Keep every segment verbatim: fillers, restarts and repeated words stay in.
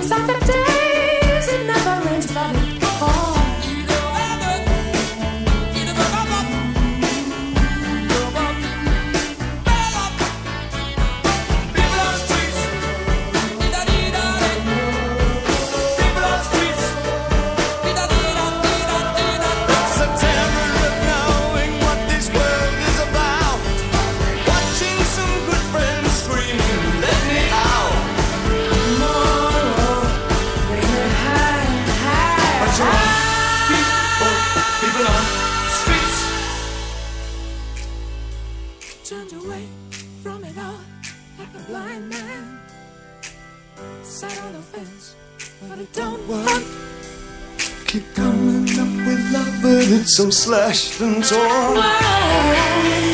These are the days it never rains but it falls. Turned away from it all like a blind man. Sat on the fence, but it don't work. Keep coming up with love, but it's so slashed and torn. Why?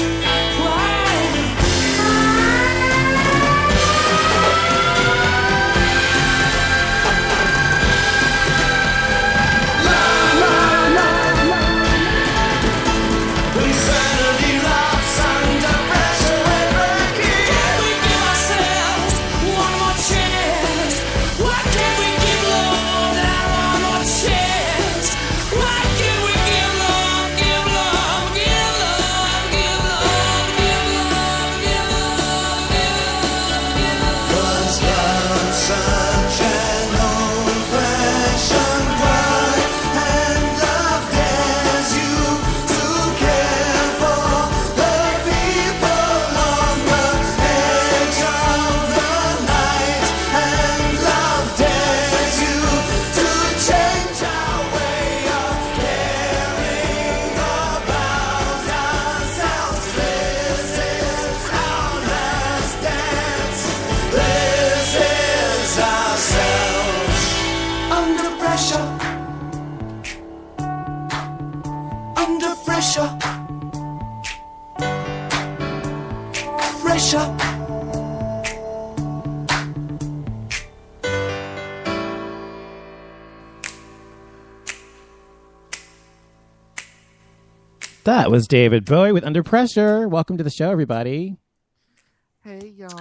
That was David Bowie with Under Pressure. Welcome to the show, everybody. Hey, y'all.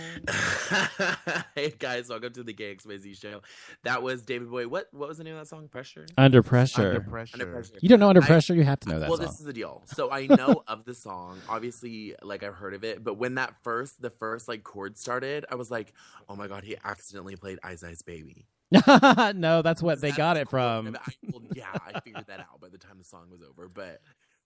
Hey, guys. Welcome to the Gayxyz show. That was David Bowie. What What was the name of that song? Pressure? Under Pressure. Under Pressure. Under Pressure. You don't know Under Pressure? I, you have to know that well, song. Well, this is the deal. So I know of the song. Obviously, like, I've heard of it. But when that first, the first, like, chord started, I was like, oh, my God, he accidentally played Ice Ice Baby. No, that's what they That's got it cool. from. I, well, yeah, I figured that out by the time the song was over. But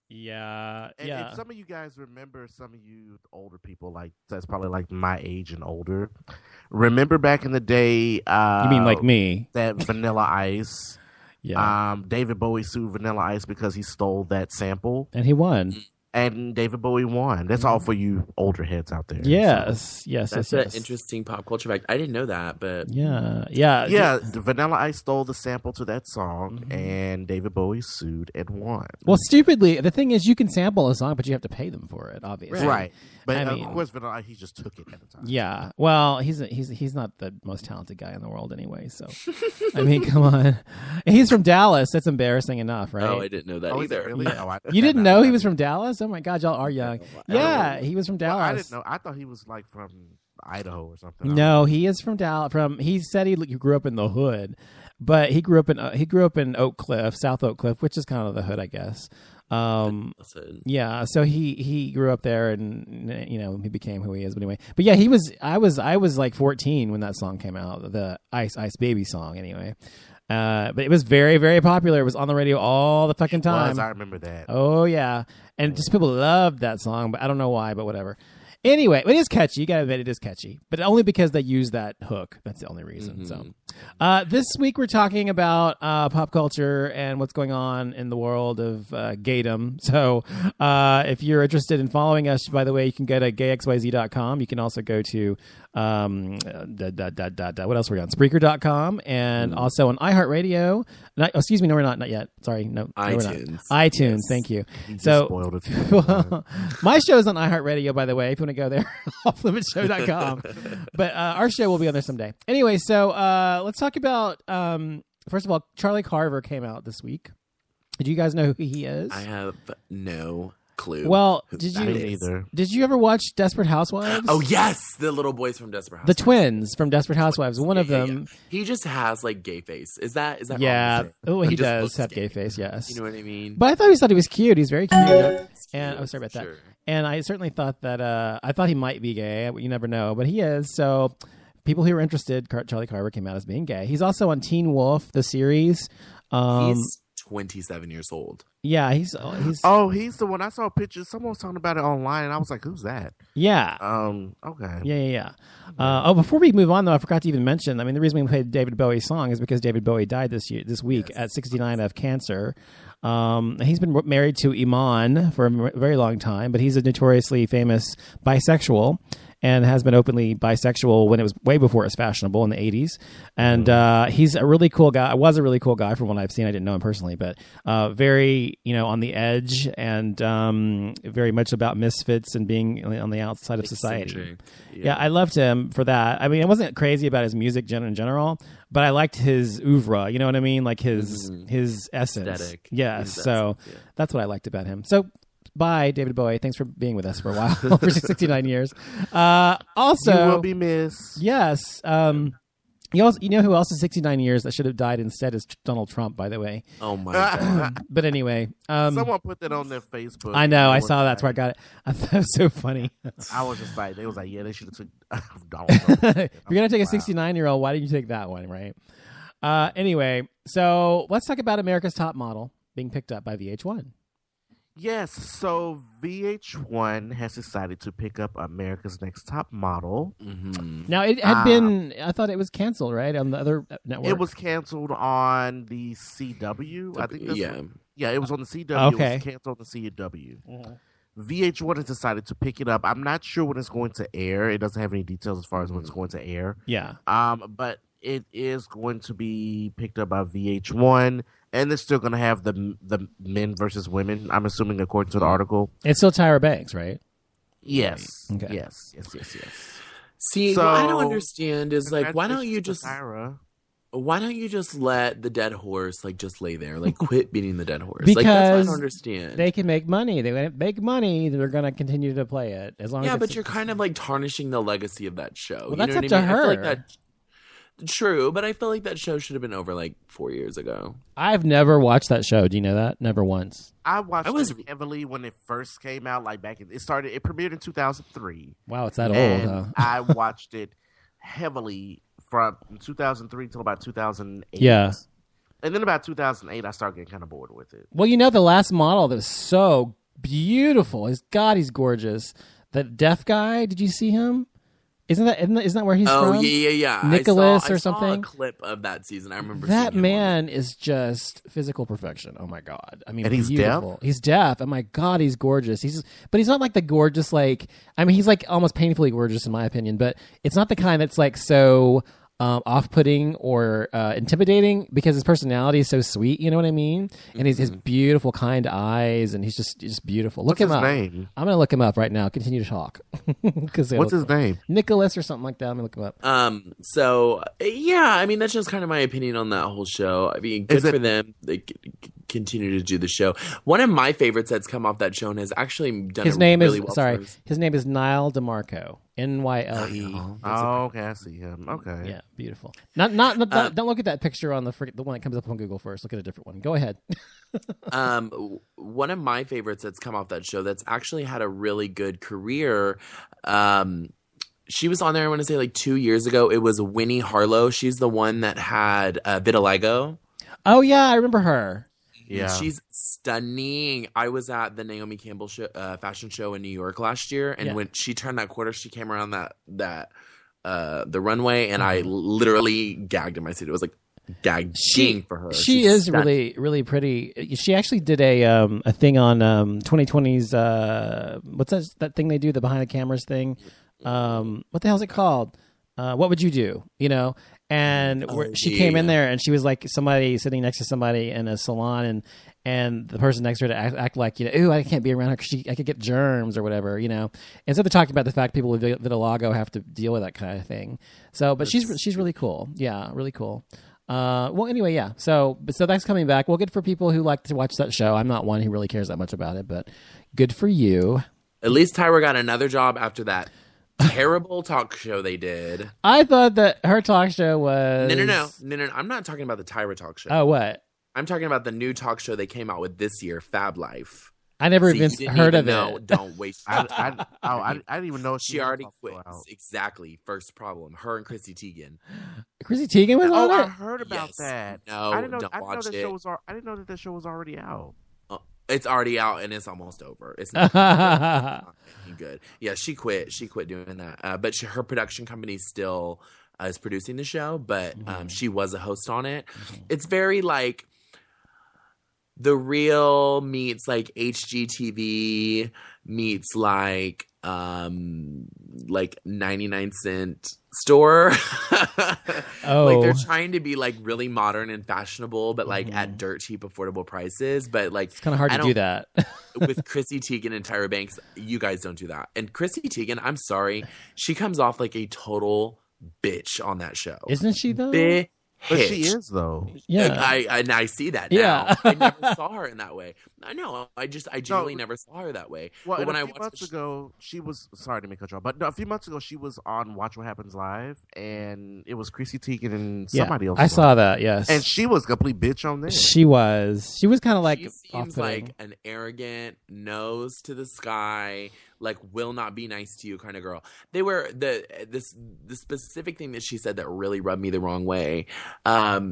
yeah, and yeah. if some of you guys remember, some of you older people, like that's probably like my age and older, remember back in the day. Uh, You mean like me? That Vanilla Ice. Yeah. Um, David Bowie sued Vanilla Ice because he stole that sample, And he won. and David Bowie won. That's all for you older heads out there. Yes, yes, that's yes, an yes. interesting pop culture fact. I didn't know that, but Yeah, yeah, Yeah, the Vanilla Ice stole the sample to that song, mm-hmm. and David Bowie sued and won. Well, stupidly, the thing is, you can sample a song, but you have to pay them for it, obviously. Right. But I uh, mean, of course, Vanilla Ice, he just took it at the time. Yeah. Well, he's a, he's he's not the most talented guy in the world anyway. So, I mean, come on. He's from Dallas. That's embarrassing enough, right? oh, I didn't know that Oh, either. really? Yeah. Oh, I, You didn't I, know I, he was from Dallas? Oh my God, y'all are young. Yeah, he was from Dallas. Well, I didn't know. I thought he was like from Idaho or something. No, he is from Dallas. From he said he grew up in the hood, but he grew up in uh, he grew up in Oak Cliff, South Oak Cliff, which is kind of the hood, I guess. Um, yeah, so he he grew up there, and you know he became who he is. But anyway, but yeah, he was. I was I was like fourteen when that song came out, the Ice Ice Baby song. Anyway, uh, but it was very very popular. It was on the radio all the fucking time. It was, I remember that. Oh yeah, and just people loved that song, but I don't know why, but whatever. Anyway, it is catchy. You gotta admit it is catchy, but only because they use that hook. That's the only reason. Mm-hmm. So, uh, this week we're talking about uh, pop culture and what's going on in the world of uh, gaydom. So, uh, if you're interested in following us, by the way, you can go to gay x y z dot com. You can also go to um, da, da, da, da, da, what else are we on? Spreaker dot com and mm-hmm. also on iHeartRadio. Not, oh, excuse me, no, we're not. Not yet. Sorry, no, iTunes. No, we're not. iTunes. Yes. Thank you. you so, spoiled it. my show's on iHeartRadio, by the way. If you want to go there, off limit show dot com. But uh, our show will be on there someday. Anyway, so uh, let's talk about, um, first of all, Charlie Carver came out this week. Did you guys know who he is? I have no clue. Well, who did that you is. Either. did you ever watch Desperate Housewives? Oh yes, the little boys from Desperate The Housewives. twins from Desperate Housewives. One Yeah, of yeah, them. yeah. He just has like gay face. Is that is that Yeah. wrong to say? Oh, he, just does looks have gay face. Yes. You know what I mean? But I thought he thought he was cute. He's very cute. And oh, sorry about that. Sure. And I certainly thought that uh, I thought he might be gay. You never know, but he is. So people who are interested, Car- Charlie Carver came out as being gay. He's also on Teen Wolf, the series. Um, He's twenty-seven years old. yeah, he's he's Oh, he's the one. I saw pictures. Someone was talking about it online, and I was like, "Who's that?" yeah. Um. Okay. Yeah, yeah, yeah. Uh, oh, before we move on, though, I forgot to even mention. I mean, the reason we played David Bowie's song is because David Bowie died this year, this week, at sixty-nine of cancer. Um, he's been married to Iman for a very long time, but he's a notoriously famous bisexual and has been openly bisexual when it was way before it was fashionable in the eighties. And uh, he's a really cool guy. Was a really cool guy from what I've seen. I didn't know him personally, but uh, very, you know, on the edge and um, very much about misfits and being on the outside of society. Eccentric. Yeah. I loved him for that. I mean, I wasn't crazy about his music gen- in general, but I liked his oeuvre. You know what I mean? Like his Mhm. his essence. Aesthetic. Yes. His so essence, yeah. that's what I liked about him. So bye, David Bowie. Thanks for being with us for a while, for sixty-nine years. Uh, also, You will be missed. yes. Um, you also, you know who else is sixty-nine years that should have died instead is Donald Trump, by the way. Oh my god. But anyway, um, Someone put that on their Facebook. I know. I was saw that's where I like- got it. I thought it was so funny. I was just like, they was like, yeah, they should have took Donald Trump. If you're gonna take a Wow. sixty-nine-year-old, why didn't you take that one, right? Uh, anyway, so let's talk about America's Top Model being picked up by V H one. Yes, so V H one has decided to pick up America's Next Top Model. hmm Now it had Ah. been, I thought it was canceled, right, on the other network. It was canceled on the C W. I think that's yeah. what- yeah, it was on the C W. Okay. It was canceled on the C W. V H one has decided to pick it up. I'm not sure when it's going to air. It doesn't have any details as far as when it's going to air. Yeah. Um, but it is going to be picked up by V H one, and they're still going to have the the men versus women. I'm assuming, according to the article. It's still Tyra Banks, right? Yes, Okay. yes, yes, yes, yes. See, So, what I don't understand is like, why don't you Congratulations just to Tyra. why don't you just let the dead horse like just lay there, like quit beating the dead horse? like that's what I Because don't understand. They can make money. They make money. They're going to continue to play it as long yeah, as but it's- you're kind of like tarnishing the legacy of that show. Well, you that's know up what to I mean? I feel like her. that. True, but I feel like that show should have been over like four years ago. I've never watched that show. Do you know that? Never once. I watched I was- it heavily when it first came out. Like back, in, it started. It premiered in two thousand three. Wow, it's that old. and Huh? I watched it heavily from two thousand three till about two thousand eight. Yeah. And then about two thousand eight, I started getting kind of bored with it. Well, you know, the last model that was so beautiful. His God, he's gorgeous. That deaf guy. Did you see him? Isn't that isn't that, isn't that where he's Oh from? yeah, yeah, yeah. Nicholas I saw, or I saw something? a clip of that season. I remember That seeing him on man is just physical perfection. Oh my God! I mean, And he's beautiful. deaf? He's deaf. Oh my God, he's gorgeous. He's, but he's not like the gorgeous. Like, I mean, he's like almost painfully gorgeous in my opinion. But it's not the kind that's like so um, off-putting or uh, intimidating because his personality is so sweet. You know what I mean? And he's his beautiful, kind eyes, and he's just he's just beautiful. Look What's him his up. name? I'm gonna look him up right now. Continue to talk. Because What's his name? Nicholas or something like that. I'm gonna look him up. Um. So yeah, I mean that's just kind of my opinion on that whole show. I mean, good Is it- for them. They c- c- continue to do the show. One of my favorites that's come off that show and has actually done His it name really is well. sorry. for us. His name is Niall DeMarco. N Y L E. Oh, okay, I see him. Okay. Yeah, beautiful. Not, not, not Uh, don't look at that picture on the frick- the one that comes up on Google first. Look at a different one. Go ahead. Um, w- one of my favorites that's come off that show that's actually had a really good career. Um, she was on there. I want to say like two years ago. It was Winnie Harlow. She's the one that had uh, vitiligo. Oh yeah, I remember her. Yeah. She's stunning. I was at the Naomi Campbell show, uh, fashion show in New York last year, and Yeah. when she turned that quarter, she came around that that uh, the runway, and I Mm-hmm. literally gagged in my seat. It was like gagging She- for her. She She's is stunning. really, really pretty. She actually did a um a thing on um twenty twenty's uh what's that that thing they do, the behind the cameras thing. Um, what the hell is it called? Uh, what would you do? You know. And Oh, where she yeah, came in yeah. there, and she was like somebody sitting next to somebody in a salon, and and the person next to her to act, act like, you know, ooh, I can't be around her because I could get germs or whatever, you know. And so they talked about the fact people with vitiligo have to deal with that kind of thing. So, but she's she's really cool. Yeah, really cool. Uh, well, anyway, yeah. So, so that's coming back. Well, good for people who like to watch that show. I'm not one who really cares that much about it, but good for you. At least Tyra got another job after that terrible talk show they did. I thought that her talk show was No, no, no, no, no. no. I'm not talking about the Tyra talk show. Oh, what? I'm talking about the new talk show they came out with this year, Fab Life. I never See, even you didn't heard even of know, it. Don't waste I, your I, time. oh, I, I didn't even know She already was quit. out. Exactly. First problem. Her and Chrissy Teigen. Chrissy Teigen was Oh, on I it? heard about Yes. that. No, I didn't know. don't I didn't know watch that it. show was. al- I didn't know that that show was already out. Oh, it's already out and it's almost over. It's not, it's not making good. Yeah, she quit. She quit doing that. Uh, but she, her production company still uh, is producing the show, but um, Mm-hmm. she was a host on it. It's very like The Real meets like H G T V meets like um like ninety-nine cent store. Oh. Like they're trying to be like really modern and fashionable, but like Mhm. at dirt cheap affordable prices. But like It's kind of hard I to do don't- that. with Chrissy Teigen and Tyra Banks, you guys don't do that. And Chrissy Teigen, I'm sorry, she comes off like a total bitch on that show. Isn't she, though? Bitch. But she is though. Yeah. I, I and I see that Yeah. now. I never saw her in that way. I know. I just I genuinely never saw her that way. Well, but and when a I few watched months the sh- ago, she was sorry to make her draw, but no, a few months ago she was on Watch What Happens Live, and it was Chrissy Teigen and Yeah, somebody else. I was saw on. that, yes. and she was a complete bitch on there. She was. She was kind of like she seems off-putting. like an arrogant, nose to the sky, like will not be nice to you kind of girl. They were the this the specific thing that she said that really rubbed me the wrong way. Um,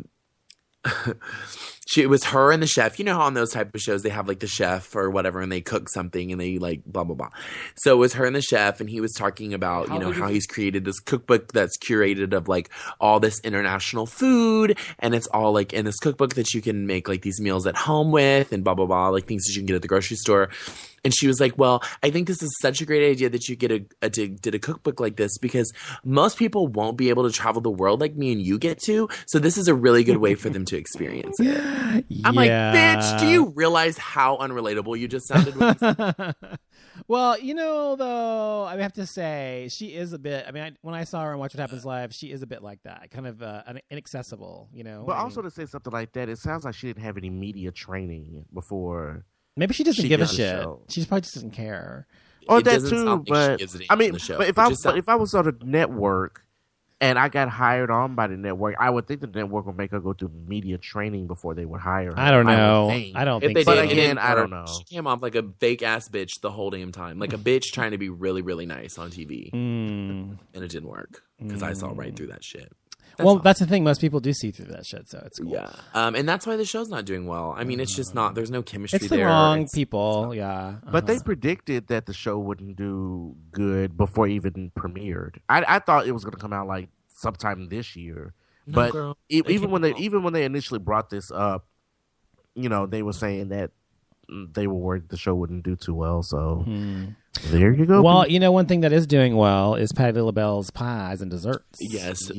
she it was her and the chef. You know how on those type of shows they have like the chef or whatever, and they cook something and they like blah blah blah. So it was her and the chef, and he was talking about How you know did how he- he's created this cookbook that's curated of like all this international food, and it's all like in this cookbook that you can make like these meals at home with, and blah blah blah, like things that you can get at the grocery store. And she was like, well, I think this is such a great idea that you get a, a did a cookbook like this because most people won't be able to travel the world like me and you get to. So this is a really good way for them to experience it. I'm like, bitch, do you realize how unrelatable you just sounded when you said Well, you know, though, I have to say she is a bit. I mean, I, when I saw her on Watch What Happens Live, she is a bit like that, kind of uh, un- inaccessible. You know, But I mean, also to say something like that, it sounds like she didn't have any media training before. maybe she doesn't she give a did the shit. show. She probably just doesn't care. Oh, It that doesn't too. sound like she But gives it I on mean, the show. but if It I just but sound- if I was on a network and I got hired on by the network, I would think the network would make her go through media training before they would hire her. I don't would know. think. I don't If think they so. But did, it again, didn't I don't work. know. She came off like a fake ass bitch the whole damn time, like a bitch trying to be really, really nice on T V, Mm. and it didn't work because I saw right through that shit. That's Well, all. that's the thing. Most people do see through that shit, so it's cool. Yeah, um, and that's why the show's not doing well. I mean, it's just not. There's no chemistry It's the there. wrong It's- people. Yeah, But they Uh-huh. predicted that the show wouldn't do good before it even premiered. I, I thought it was going to come out like sometime this year. No, but girl. e- They even came when they out. even when they initially brought this up, you know, they were saying that mm, they were worried the show wouldn't do too well. So there you go. Well, you know, one thing that is doing well is Patti LaBelle's pies and desserts. Yes, still-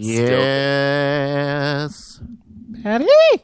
yes. Patty.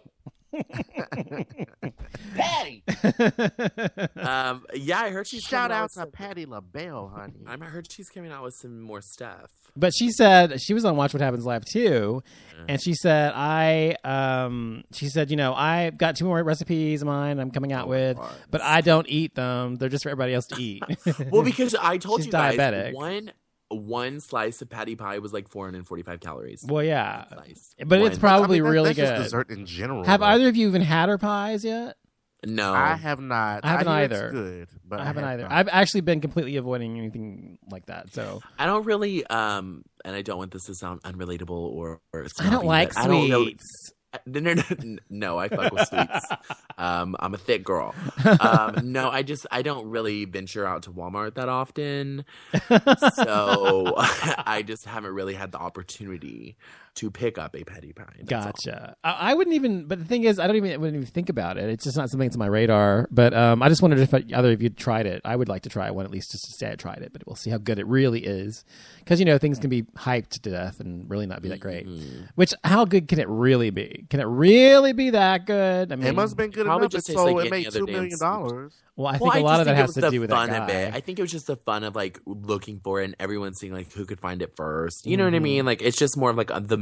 Patty. um, yeah, I heard she's Shout coming out with to some- Patti LaBelle, honey. I heard she's coming out with some more stuff. But she said she was on Watch What Happens Live too, and she said I um she said you know I've got two more recipes of mine I'm coming out with, God. but I don't eat them. They're just for everybody else to eat. Well, because I told She's you guys diabetic. one one slice of patty pie was like four hundred forty-five calories. well, yeah, Slice. but it's One. probably I mean, that- really that's just good. dessert in general. Have though. either of you even had her pies yet? No. I have not. I haven't hear it's either. Good, but I haven't have either. not. I've actually been completely avoiding anything like that. So I don't really, um, and I don't want this to sound unrelatable or, or I don't snobby, like but I don't really- sweets. No, no, no, no, I fuck with sweets. Um, I'm a thick girl. Um, no, I just I don't really venture out to Walmart that often, so I just haven't really had the opportunity to pick up a patty pie. That's all. Gotcha. I, I wouldn't even. But the thing is, I don't even I wouldn't even think about it. It's just not something that's on my radar. But um, I just wondered if either of you tried it. I would like to try one at least just to say I tried it. But we'll see how good it really is, because you know things can be hyped to death and really not be that great. Mm-hmm. Which how good can it really be? Can it really be that good? I mean, It must have been good Probably enough. just So tastes like it any made other two damn million sweet. dollars. Well, I think Well, a I lot just of that think it has was to the do with that fun guy. of it. I think it was just the fun of like looking for it and everyone seeing like who could find it first. You know what I Mm-hmm. mean? Like it's just more of like a, the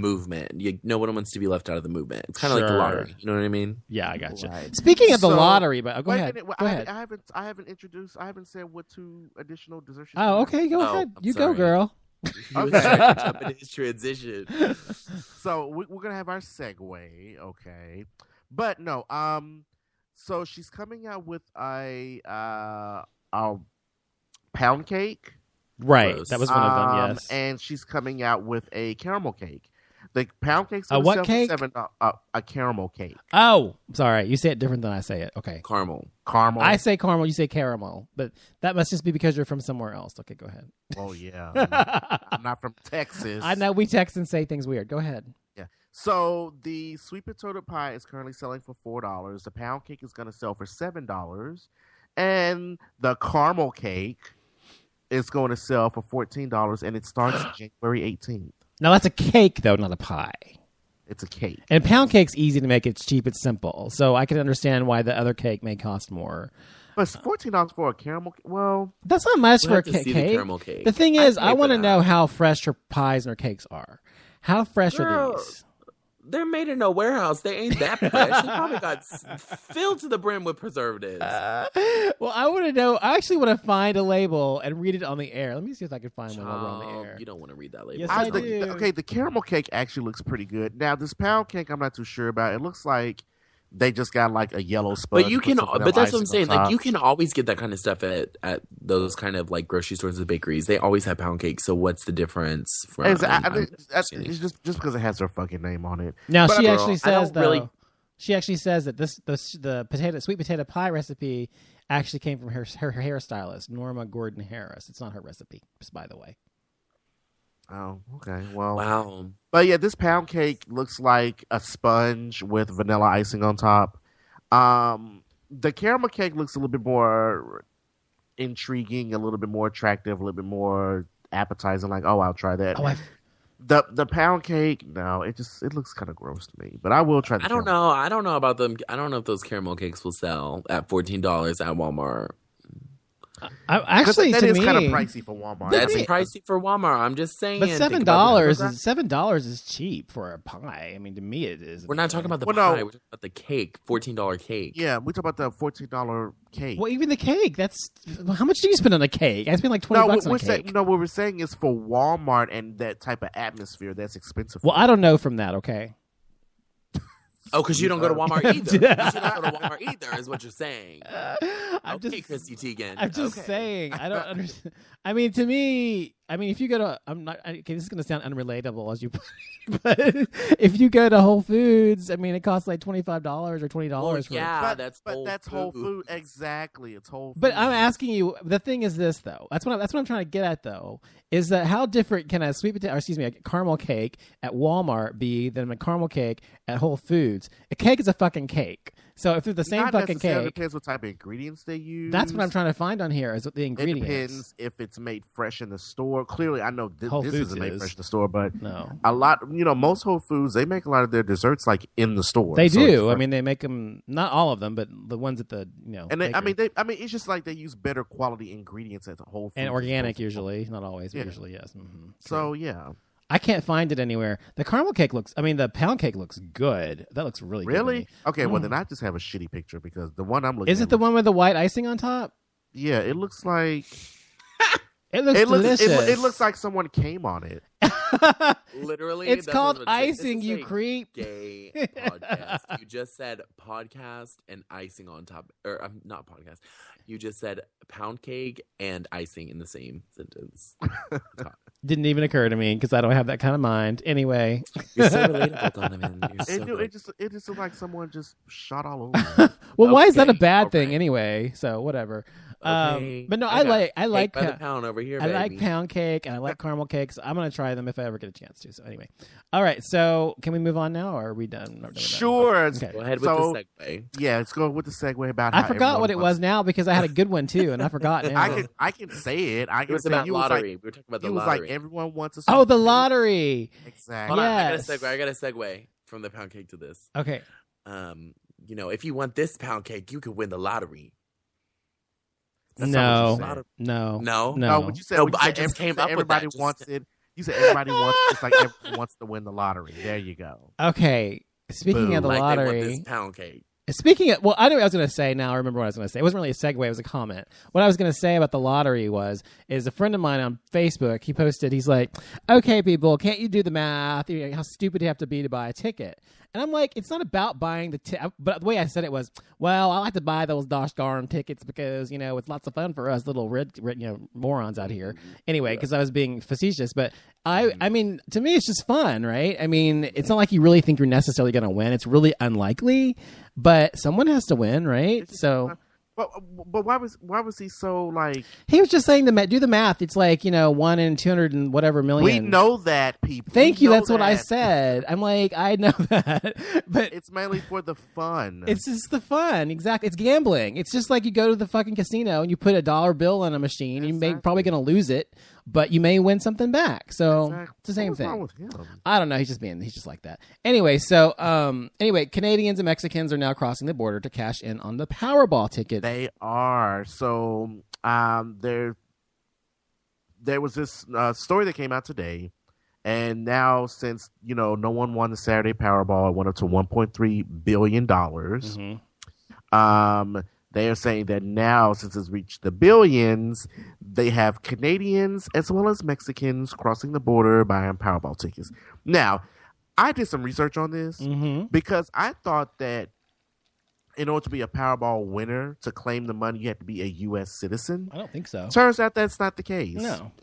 movement. You, no one wants to be left out of the movement. It's kind of like the Sure. lottery. You know what I mean? Yeah, I got you. Right. Speaking of the So- lottery, but oh, go Wait a ahead. minute, well, Go I, ahead. I haven't, I haven't introduced, I haven't said what two additional desserts. Oh, okay. Go Oh, ahead. I'm You go, sorry. girl. He was Okay. trying to jump into his transition. So we, we're gonna have our segue, okay? But no, um, so she's coming out with a uh a pound cake, Right. Gross. That was one of them. um, Yes. and she's coming out with a caramel cake. The pound cake's A gonna what sell for cake? Seven, uh, uh, a caramel cake, Oh, sorry. You say it different than I say it. Okay. Caramel. caramel. I say caramel. You say caramel, but that must just be because you're from somewhere else. Okay, go ahead. Oh yeah, I'm not, I'm not from Texas. I know we text and say things weird. Go ahead. Yeah. So the sweet potato pie is currently selling for four dollars. The pound cake is going to sell for seven dollars, and the caramel cake is going to sell for fourteen dollars, and it starts January eighteenth. Now that's a cake, though, not a pie. It's a cake. And pound cake's easy to make. It's cheap. It's simple. So I can understand why the other cake may cost more. But it's fourteen dollars for a caramel. Well, That's not much We'll for a have to ca- see the cake. caramel cake. The thing I'd is, pay I for want to that. know how fresh her pies and her cakes are. How fresh Girl. are these? They're made in a warehouse. They ain't that fresh. They probably got s- filled to the brim with preservatives. Well, I want to know. I actually want to find a label and read it on the air. Let me see if I can find one while we're on the Child, air. you don't want to read that label. Yes, I I think, do. okay, the caramel cake actually looks pretty good. Now, this pound cake, I'm not too sure about. It looks like they just got like a yellow sponge. But you put can, some vanilla but that's what I'm icing on saying. Like top. you can always get that kind of stuff at at those kind of like grocery stores and bakeries. They always have pound cakes. So what's the difference? From It's, I, I I'm- mean, I'm that's, saying. it's just just because it has her fucking name on it. Now But she I- actually I says don't though. really- She actually says that this the the potato sweet potato pie recipe actually came from her her hairstylist Norma Gordon Harris. It's not her recipe, just by the way. Oh, okay. Well, Wow. but yeah, this pound cake looks like a sponge with vanilla icing on top. Um, the caramel cake looks a little bit more intriguing, a little bit more attractive, a little bit more appetizing. Like, oh, I'll try that. Oh, I The the pound cake, no, it just it looks kind of gross to me. But I will try. The I don't caramel. know. I don't know about them. I don't know if those caramel cakes will sell at fourteen dollars at Walmart. I, 'Cause actually, that to is me, kind of pricey for Walmart. That's I mean, pricey for Walmart. I'm just saying. but Think seven about dollars the- is seven dollars is cheap for a pie. I mean, to me, it is. We're not talking about the Well, no. pie. We're talking about the cake. Fourteen dollar cake. yeah, we talk about the fourteen dollar cake. Well, even the cake. That's how much do you spend on a cake? I spend like twenty no, bucks what on we're a saying, cake. no, what we're saying is for Walmart and that type of atmosphere, that's expensive. Well, I don't know from that. Okay. Oh, because you don't go to Walmart either. 'Cause you don't go to Walmart either, is what you're saying. I'm okay, just, Christy Teigen. I'm just Okay. saying. I don't understand. I mean, to me, I mean, if you go to, I'm not. Okay, this is going to sound unrelatable as you, put it, but if you go to Whole Foods, I mean, it costs like twenty five dollars or twenty Well, dollars. for yeah, but that's but Whole that's Whole Foods. Food exactly. It's Whole. But Foods. I'm asking you. The thing is this, though. That's what I'm, that's what I'm trying to get at, though. Is that how different can a sweet potato, or excuse me, a caramel cake at Walmart be than a caramel cake at Whole Foods? A cake is a fucking cake. So if it's the same Not fucking necessarily, cake, depends what type of ingredients they use. that's what I'm trying to find on here. Is the It ingredients? depends if it's made fresh in the store. Clearly, I know th- Whole this Foods isn't made is. fresh in the store, but No. a lot, you know, most Whole Foods they make a lot of their desserts like in the store. They So it's do. I fresh. mean, they make them. Not all of them, but the ones at the you know. and they, I bakery. mean, they, I mean, it's just like they use better quality ingredients at the Whole Foods and as organic opposed to- usually, not always, but Yeah. usually yes. hmm So yeah, I can't find it anywhere. The caramel cake looks. I mean, the pound cake looks good. That looks really good to really? me. Okay, well Mm. then I just have a shitty picture because the one I'm looking Is at it the looks- one with the white icing on top? Yeah, it looks like It looks it looks delicious. it, it looks like someone came on it. Literally, It's that's called what I'm saying. This icing, is you a creep. Gay podcast. You just said podcast and icing on top, or um, not podcast. You just said pound cake and icing in the same sentence. Didn't even occur to me because I don't have that kind of mind. Anyway, You're so relatable, Donovan. You're so It, do- good. it just it just looked like someone just shot all over. it. well, why is that a Okay, bad thing alright. anyway? So whatever. Okay. Um, but no, I I got like I Cake like by the pa- pound over here. I like baby. pound cake and I like caramel cakes. I'm gonna try them if I ever get a chance to. So anyway, all right. So can we move on now, or are we done? Are we done with that? Sure. Okay. Go ahead with So- the segue. Yeah, let's go with the segue about. I how forgot everyone what it wants- was now because I had a good one too, and I forgot now. I can I can say it. I It can was say about you was lottery. like we were talking about the you was lottery. like everyone wants a. Oh, the sweet- lottery. Exactly. Hold on, I Yes. got a segue. I got a segue from the pound cake to this. Okay. Um, you know, if you want this pound cake, you could win the lottery. That's not what No. you said. Lottery- No. No, No. No, what you said. No, what you but I said, just every- came up with Everybody that, just- wants it. You said everybody wants. It's like everyone wants to win the lottery. There you go. Okay. Speaking Boom. of the Like they want lottery, this pound cake. speaking of, well, I know what I was going to say now. I remember what I was going to say. It wasn't really a segue. It was a comment. What I was going to say about the lottery was, is a friend of mine on Facebook, he posted, he's like, okay, people, can't you do the math? You know, how stupid do you have to be to buy a ticket? And I'm like, it's not about buying the ticket. But the way I said it was, well, I like to buy those gosh darn tickets because, you know, it's lots of fun for us little red, red you know, morons out here. Anyway, because I was being facetious. But I, I mean, to me, it's just fun, right? I mean, it's not like you really think you're necessarily going to win. It's really unlikely. But someone has to win, right? So... But but why was why was he so like? He was just saying the ma- do the math. It's like, you know, one in two hundred and whatever million. We know that, people. Thank We you. know That's what I that. said. I'm like, I know that, but It's mainly for the fun. it's just the fun. Exactly. It's gambling. It's just like you go to the fucking casino and you put a dollar bill on a machine. You may Exactly. probably going to lose it, but you may win something back. So Exactly. it's the same What's thing. wrong with him? I don't know. He's just being, he's just like that. Anyway, so, um, anyway, Canadians and Mexicans are now crossing the border to cash in on the Powerball ticket. They are. So um, there, there was this uh, story that came out today, and now since you know no one won the Saturday Powerball, it went up to one point three billion dollars. Mhm. Um, they are saying that now, since it's reached the billions, they have Canadians as well as Mexicans crossing the border buying Powerball tickets. Now, I did some research on this Mhm. because I thought that in order to be a Powerball winner, to claim the money, you have to be a U S citizen. I don't think so. Turns out that's not the case. No.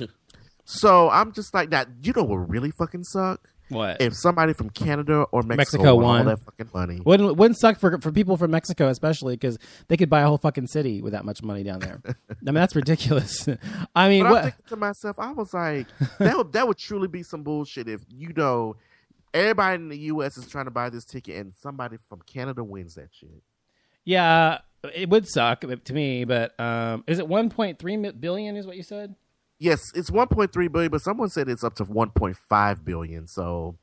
So I'm just like, now, you know what really fucking suck? What? If somebody from Canada or Mexico, Mexico won won. all that fucking money. Wouldn't wouldn't suck for for people from Mexico, especially because they could buy a whole fucking city with that much money down there. I mean, that's ridiculous. I mean, But I'm what? thinking to myself, I was like, that would, that would truly be some bullshit if, you know, everybody in the U S is trying to buy this ticket and somebody from Canada wins that shit. Yeah, it would suck to me, but um, is it one point three billion? Is what you said? Yes, it's one point three billion, but someone said it's up to one point five billion. So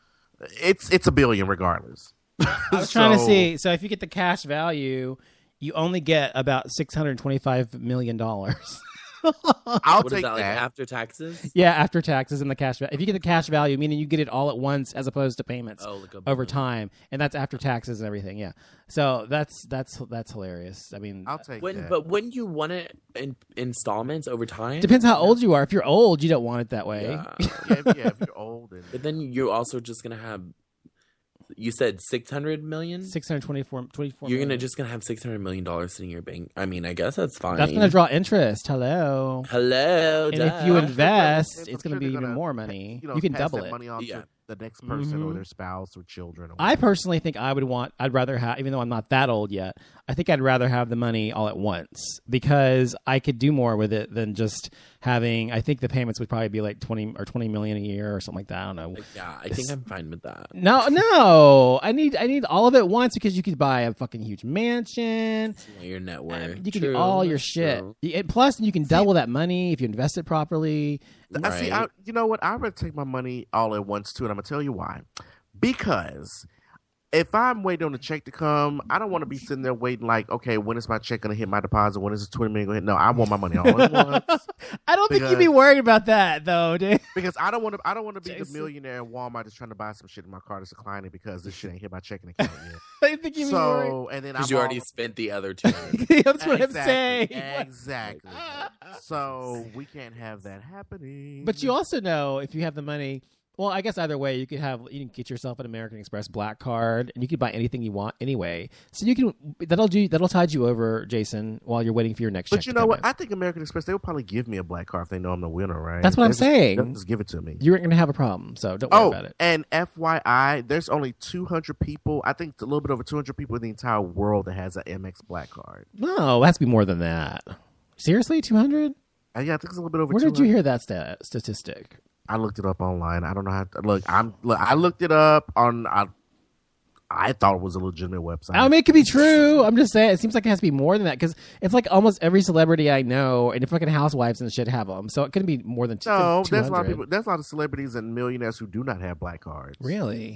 it's it's a billion regardless. I was trying to So- see. So if you get the cash value, you only get about six hundred twenty-five million dollars. I'll What take is that, like that. after taxes? Yeah, after taxes and the cash value. If you get the cash value, meaning you get it all at once as opposed to payments Oh, like a over balloon. time, and that's after taxes and everything. Yeah, so that's that's that's hilarious. I mean, I'll take When, that. but wouldn't you want it in installments over time? depends how old you are. If you're old, you don't want it that way. Yeah. yeah, if, yeah, if you're old and But then you're also just gonna have. You said six hundred million. six hundred twenty-four, twenty-four You're gonna million. just gonna have six hundred million dollars sitting in your bank. I mean, I guess that's fine. That's going to draw interest. Hello. Hello, And duh. if you I'm sure invest, they're- it's I'm going to sure be they're even gonna, more money. You, know, You can pass double that it. money on Yeah. to the next person or Mhm. their spouse or children. Or I personally think I would want, I'd rather have, even though I'm not that old yet, I think I'd rather have the money all at once because I could do more with it than just having, I think the payments would probably be like twenty or twenty million a year or something like that. I don't know. Like, yeah, I think I'm fine with that. No, no, I need, I need all of it once because you could buy a fucking huge mansion. Yeah, your net worth. You can True, do all your that's shit. true. You- and plus, you can double that money if you invest it properly. I see. I, Right. you know what? I'd rather take my money all at once too, and I'm gonna tell you why. Because if I'm waiting on the check to come, I don't want to be sitting there waiting like, okay, when is my check gonna hit my deposit? When is the twenty million gonna hit? No, I want my money all at once I don't think you'd be Because- worried about that though, dude. because I don't want to. I don't want to be Jason. the millionaire in Walmart that's trying to buy some shit in my car that's declining because this shit ain't hit my checking account yet. I think you'd be worried. So and then I'm Because you already all- spent the other two. That's what I'm saying. Exactly. Exactly. So we can't have that happening. But you also know if you have the money. Well, I guess either way, you could have you can get yourself an American Express Black Card, and you can buy anything you want anyway. So you can that'll do that'll tide you over, Jason, while you're waiting for your next check. But you to know come what? in. I think American Express, they will probably give me a black card if they know I'm the winner, right? That's what I'm They'll just- saying. they'll just give it to me. You aren't going to have a problem, so don't worry Oh, about it. and F Y I, there's only two hundred people, I think a little bit over two hundred people in the entire world that has an M X black card. No, it has to be more than that. Seriously, two hundred? Uh, yeah, I think it's a little bit over Where two did you hundred. hear that stat- statistic? I looked it up online. I don't know how to look. I'm look, I looked it up on I, I thought it was a legitimate website. I mean, it could be true. I'm just saying. It seems like it has to be more than that because it's like almost every celebrity I know and the fucking housewives and shit have them. So it couldn't be more than two, no, two there's a lot of hundred. people. There's a lot of celebrities and millionaires who do not have black cards. Really?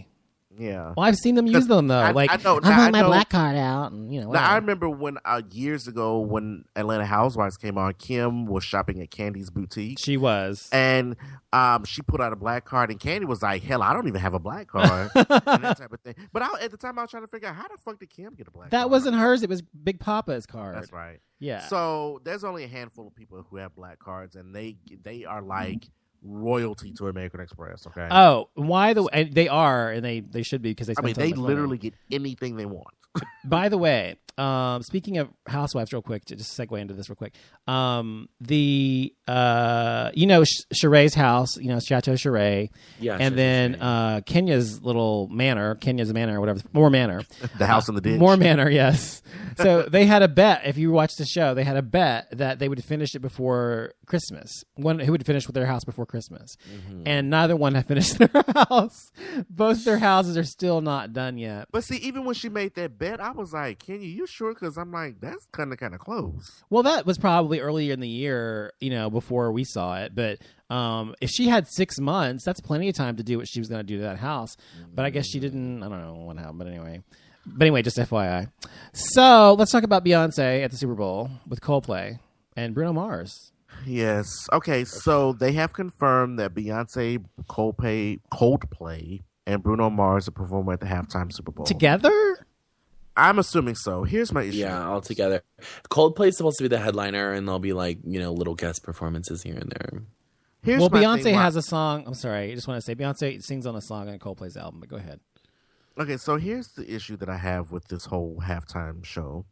Yeah. Well, I've seen them use them though. I, like I know, I'm now, holding I my know, black card out, and you know. Now, I whatever. remember when uh, years ago when Atlanta Housewives came on, Kim was shopping at Candy's boutique. She was, and um, she put out a black card, and Candy was like, "Hell, I don't even have a black card," and that type of thing. But I, at the time, I was trying to figure out how the fuck did Kim get a black that card? wasn't hers. It was Big Papa's card. That's right. Yeah. So there's only a handful of people who have black cards, and they they are like royalty to American Express. Okay. Oh, why the? And they are, and they they should be because they. I spend mean, so they much money. literally get anything they want. By the way, um, speaking of housewives, real quick, to just segue into this real quick. Um, the uh, you know, Sh- Sheree's house, you know, Chateau Sheree, Yeah, and Chateau then Sheree. uh, Kenya's little manor, Kenya's manor, or whatever, more manor, The house in the ditch. more manor, yes. So they had a bet. If you watch the show, they had a bet that they would finish it before Christmas. One who would finish with their house before Christmas, Mm-hmm. and neither one have finished their house. Both their houses are still not done yet. But see, even when she made that bet, I was like, "Kenya, you sure?" Because I'm like, that's kind of kind of close. Well, that was probably earlier in the year, you know, before we saw it. But um, if she had six months, that's plenty of time to do what she was going to do to that house. But I guess she didn't. I don't know what happened. But anyway. But anyway, just F Y I. So let's talk about Beyonce at the Super Bowl with Coldplay and Bruno Mars. Yes. Okay. So they have confirmed that Beyonce, Coldplay, Coldplay, and Bruno Mars are performing at the halftime Super Bowl Together? I'm assuming so. Here's my issue. Yeah, all together. Coldplay's supposed to be the headliner, and there'll be like you know little guest performances here and there. Here's Well, my Beyonce thing, why- has a song. I'm sorry. I just want to say Beyonce sings on a song on Coldplay's album, but go ahead. Okay, so here's the issue that I have with this whole halftime show.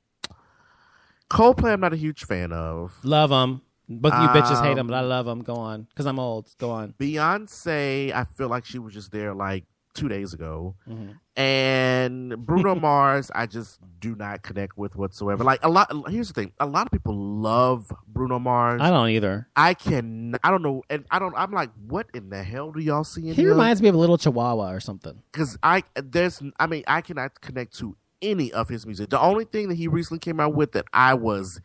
Coldplay, I'm not a huge fan of. Love them. Both of you bitches hate Um, them, but I love them. Go on. Because I'm old. Go on. Beyonce, I feel like she was just there like two days ago. Mhm. And Bruno Mars, I just do not connect with whatsoever. Like a lot. Here's the thing: a lot of people love Bruno Mars. I don't either. I can. I don't know, and I don't. I'm like, what in the hell do y'all see in He here? reminds me of a little Chihuahua or something. Because I there's. I mean, I cannot connect to any of his music. The only thing that he recently came out with that I was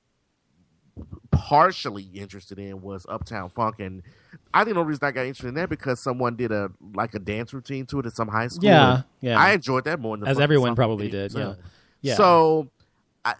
partially interested in was Uptown Funk, and I think the reason I got interested in that because someone did a like a dance routine to it at some high school. Yeah, and yeah. I enjoyed that more than the As fucking everyone song probably video did, yeah. itself. Yeah. So I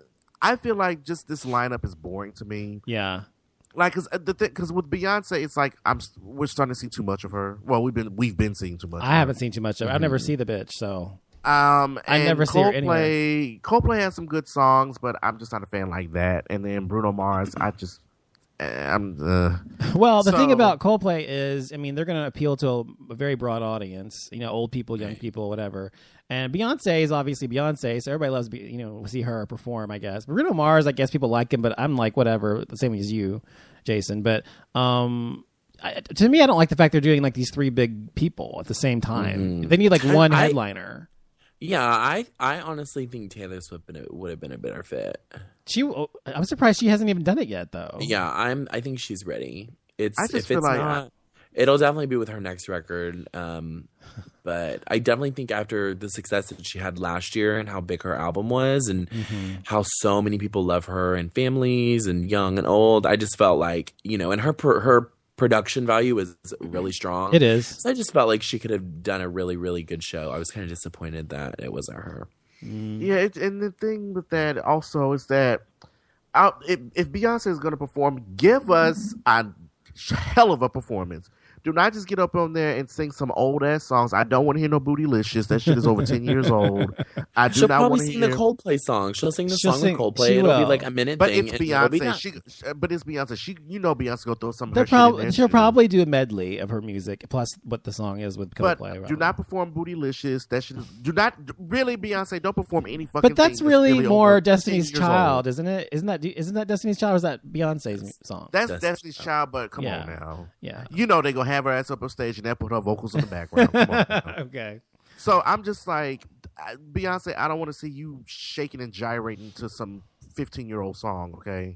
I feel like just this lineup is boring to me. Yeah. Like, cause the thing, cause with Beyonce, it's like I'm we're starting to see too much of her. Well, we've been we've been seeing too much. of I her. haven't seen too much of it. I've never seen the bitch, so. Um, I and never see her Coldplay. Coldplay has some good songs, but I'm just not a fan like that. And then Bruno Mars, I just, eh, I'm. Uh, Well, the thing So- about Coldplay is, I mean, they're going to appeal to a, a very broad audience. You know, old people, young people, whatever. And Beyonce is obviously Beyonce, so everybody loves, be- you know, see her perform, I guess. Bruno Mars, I guess people like him, but I'm like, whatever, the same as you, Jason. But um, I, to me, I don't like the fact they're doing like these three big people at the same time. They need like one I- headliner. Yeah, I I honestly think Taylor Swift been a, would have been a better fit. She, I'm surprised she hasn't even done it yet, though. Yeah, I'm. I think she's ready. It's I just if feel it's like not, it'll definitely be with her next record. Um, but I definitely think after the success that she had last year and how big her album was, and Mm-hmm. how so many people love her and families and young and old, I just felt like you know, and her per, her production value is really strong. It is. So I just felt like she could have done a really really good show. I was kind of disappointed that it wasn't her. yeah, it, and the thing with that also is that I, if, if Beyonce is going to perform, give us a hell of a performance. Do not just get up on there and sing some old ass songs. I don't want to hear no Bootylicious. That shit is over ten years old. I do She'll not probably want to sing hear. the Coldplay song. She'll sing the She'll song sing- with Coldplay. she It'll be will. like a minute But thing. it's and it'll be Beyonce. not- She, but it's Beyonce. She, you know, Beyonce gonna throw some of They're her shit in prob- there. she'll too. probably do a medley of her music, plus what the song is with But Coldplay. do right? not perform Bootylicious. That should do not really Beyonce. Don't perform any fucking. But that's thing really over more ten Destiny's years Child, old. isn't it? Isn't that isn't that Destiny's Child or is that Beyonce's song? That's Destiny's Destiny's Child. But come Yeah. on now. Yeah. You know they gonna have her ass up on stage and they put her vocals in the background. Come on now. Okay. So I'm just like I- Beyonce. I don't want to see you shaking and gyrating to some fifteen year old song. Okay.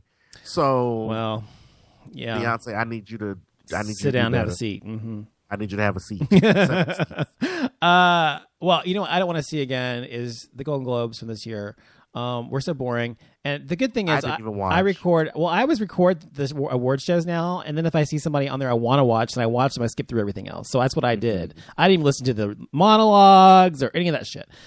So Well, yeah. Beyonce, I need you to. I need you Sit to down, do and have a better. seat. hmm I need you to have a seat. uh, well, you know what I don't want to see again is the Golden Globes from this year. Um, we're so boring. And the good thing I is, didn't I, even watch. I record. Well, I always record this award shows now, and then if I see somebody on there I want to watch, and I watch them, I skip through everything else. So that's what I did. I didn't even listen to the monologues or any of that shit.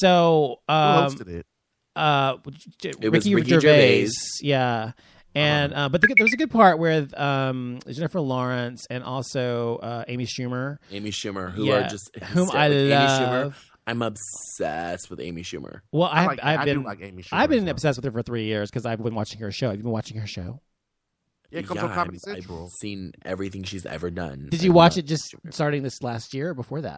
So um, Who hosted it? Uh, It Ricky, was Ricky Gervais. Gervais. Yeah. And uh, but the, there was a good part with um, Jennifer Lawrence and also uh, Amy Schumer. Amy Schumer, who Yeah, are just whom I hysterical. Amy love. Schumer, I'm obsessed with Amy Schumer. Well, I I've, like- I've I do been like Amy Schumer I've been as well. obsessed with her for three years because I've been watching her show. Have you been watching her show? Yeah, it comes yeah, on Comedy I've, Central. I've seen everything she's ever done. Did I you watch love it just Schumer. starting this last year or before that?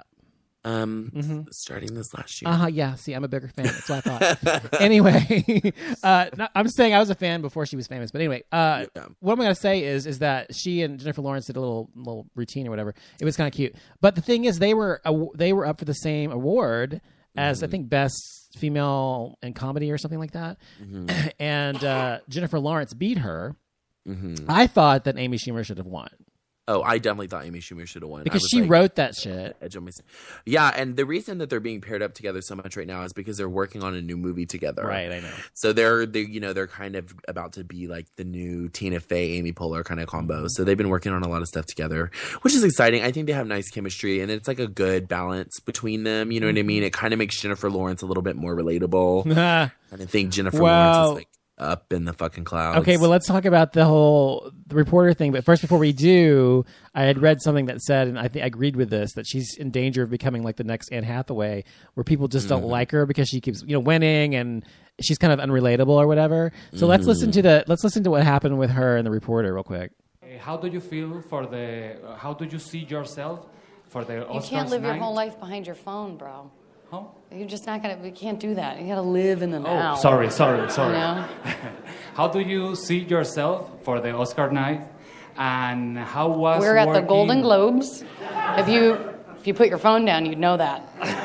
Um, Mhm. starting this last year. Uh huh. Yeah. See, I'm a bigger fan. That's what I thought. Anyway, uh, no, I'm saying I was a fan before she was famous. But anyway, uh, Yeah. what I'm going to say is is that she and Jennifer Lawrence did a little little routine or whatever. It was kind of cute. But the thing is, they were uh, they were up for the same award as I think best female in comedy or something like that. Mm-hmm. And uh, Jennifer Lawrence beat her. Mm-hmm. I thought that Amy Schumer should have won Oh, I definitely thought Amy Schumer should have won. I because was she like, wrote that shit. edge on my- Yeah, and the reason that they're being paired up together so much right now is because they're working on a new movie together. Right, I know. So they're they you know they're kind of about to be like the new Tina Fey, Amy Poehler kind of combo. So they've been working on a lot of stuff together, which is exciting. I think they have nice chemistry, and it's like a good balance between them. You know what I mean? It kind of makes Jennifer Lawrence a little bit more relatable. And I think Jennifer Well- Lawrence is like up in the fucking clouds. Okay, well, let's talk about the whole the reporter thing. But first, before we do, I had read something that said, and I think I agreed with this, that she's in danger of becoming like the next Anne Hathaway, where people just don't like her because she keeps, you know, winning and she's kind of unrelatable or whatever. So let's listen to the let's listen to what happened with her and the reporter real quick. Uh, How do you feel for the? Uh, how do you see yourself for the Oscars You can't live your night? whole life behind your phone, bro. Huh? You're just not gonna. We can't do that. You gotta live in the now. Oh, sorry, sorry, You sorry. know? How do you see yourself for the Oscar night? And how was We're at the working- Golden Globes. If you if you put your phone down, you'd know that.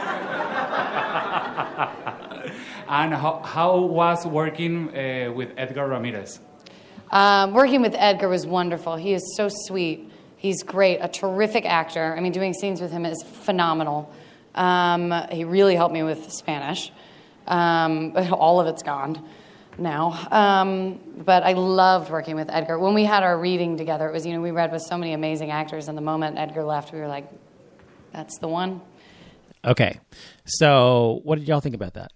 And how, how was working uh, with Edgar Ramirez? Um, working with Edgar was wonderful. He is so sweet. He's great. A terrific actor. I mean, doing scenes with him is phenomenal. Um, he really helped me with Spanish. Um, but all of it's gone now. Um, but I loved working with Edgar. When we had our reading together, it was, you know, we read with so many amazing actors, and the moment Edgar left, we were like, that's the one. Okay, so what did y'all think about that?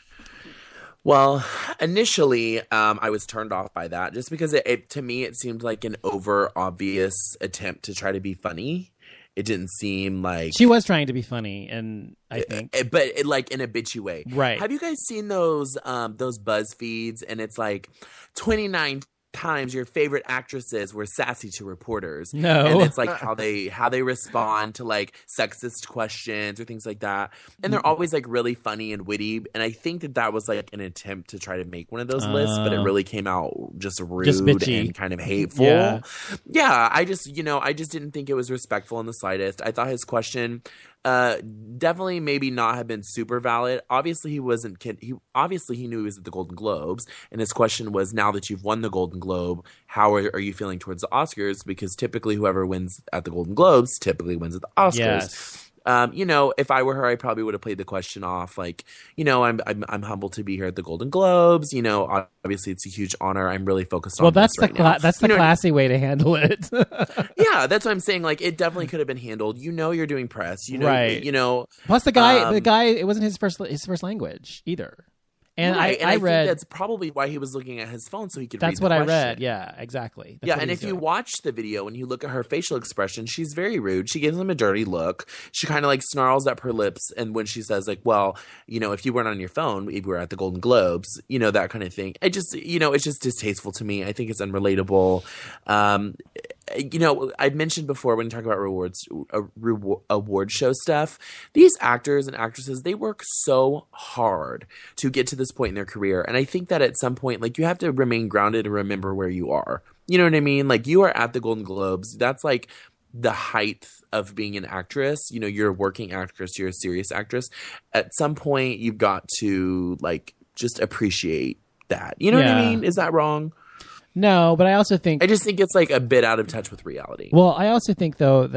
Well, initially, um, I was turned off by that just because it, it to me it seemed like an over obvious attempt to try to be funny. It didn't seem like She was trying to be funny, and I think it, but it, like in a bitchy way. Right. Have you guys seen those um, those buzz feeds? And it's like twenty-nine times your favorite actresses were sassy to reporters. No. And it's like how they how they respond to like sexist questions or things like that. And they're always like really funny and witty. And I think that that was like an attempt to try to make one of those lists, but it Oh. really came out just rude Just bitchy. and kind of hateful. Yeah. Yeah, I just, you know, I just didn't think it was respectful in the slightest. I thought his question uh definitely maybe not have been super valid. Obviously he wasn't kid he obviously he knew he was at the Golden Globes, and his question was, now that you've won the Golden Globe, how are, are you feeling towards the Oscars? Because typically whoever wins at the Golden Globes typically wins at the Oscars. yes. Um, you know, if I were her, I probably would have played the question off like, you know, I'm I'm I'm humbled to be here at the Golden Globes. You know, obviously it's a huge honor. I'm really focused on Well, that's this the right cla- now. that's the You know, classy way to handle it. yeah, that's what I'm saying. Like, it definitely could have been handled. You know, you're doing press. You know, Right. you know. Plus, the guy, Um, the guy, it wasn't his first his first language either. And right, I, and I, I, read think that's probably why he was looking at his phone so he could. that's read what the I question. read. Yeah, exactly. That's yeah, what and he's if you doing. watch the video and you look at her facial expression, she's very rude. She gives him a dirty look. She kind of like snarls up her lips, and when she says like, "Well, you know, if you weren't on your phone, if you were at the Golden Globes, you know, that kind of thing." It just, you know, it's just distasteful to me. I think it's unrelatable. Um, you know, I mentioned before when you talk about rewards, uh, reward, award show stuff, these actors and actresses, they work so hard to get to this point in their career. And I think that at some point, like, you have to remain grounded and remember where you are. You know what I mean? Like, you are at the Golden Globes. That's like the height of being an actress. You know, you're a working actress. You're a serious actress. At some point, you've got to, like, just appreciate that. You know what I Yeah. mean? Is that wrong? No, but I also think I just think it's like a bit out of touch with reality. Well, I also think though that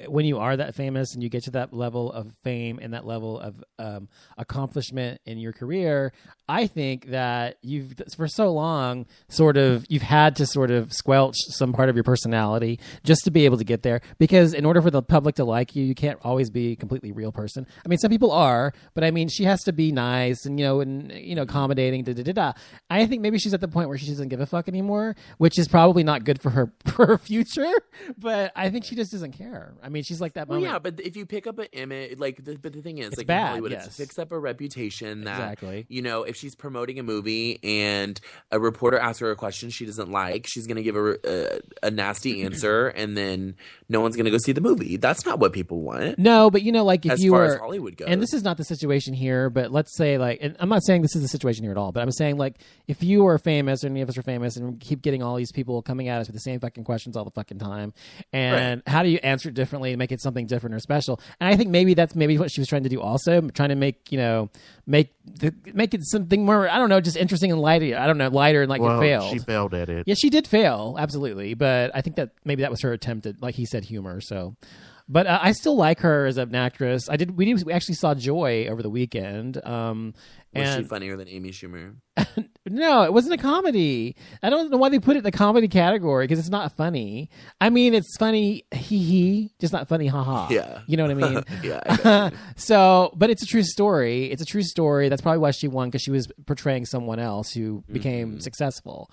when you are that famous and you get to that level of fame and that level of um, accomplishment in your career, I think that you've for so long sort of you've had to sort of squelch some part of your personality just to be able to get there. Because in order for the public to like you, you can't always be a completely real person. I mean, some people are, but I mean, she has to be nice and you know and you know accommodating. Da da da da. I think maybe she's at the point where she doesn't give a fuck anymore, which is probably not good for her for her future. But I think she just doesn't care. I mean, she's like that well, moment. yeah, but if you pick up an image, like, the, but the thing is, It's like bad, in Hollywood, yes. it picks up a reputation that, Exactly. you know, if she's promoting a movie and a reporter asks her a question she doesn't like, she's going to give a, a, a nasty answer, and then no one's going to go see the movie. That's not what people want. No, but you know, like if as you far were, as Hollywood goes, and this is not the situation here, but let's say like, and I'm not saying this is the situation here at all, but I'm saying like if you are famous, or any of us are famous, and we keep getting all these people coming at us with the same fucking questions all the fucking time, and how do you answer it differently and make it something different or special? And I think maybe that's maybe what she was trying to do also, trying to make, you know, make the, make it something more, I don't know, just interesting and lighter. I don't know, lighter and like well, it failed. she failed at it. Yeah, she did fail, absolutely. But I think that maybe that was her attempt at, like he said, humor. So, but uh, I still like her as an actress. I did. We, did, we actually saw Joy over the weekend. Um, was and she funnier than Amy Schumer? No, it wasn't a comedy. I don't know why they put it in the comedy category because it's not funny. I mean, it's funny, hee hee, just not funny, ha ha. Yeah, you know what I mean. yeah. I got you. So, but it's a true story. It's a true story. That's probably why she won, because she was portraying someone else who became mm-hmm. successful.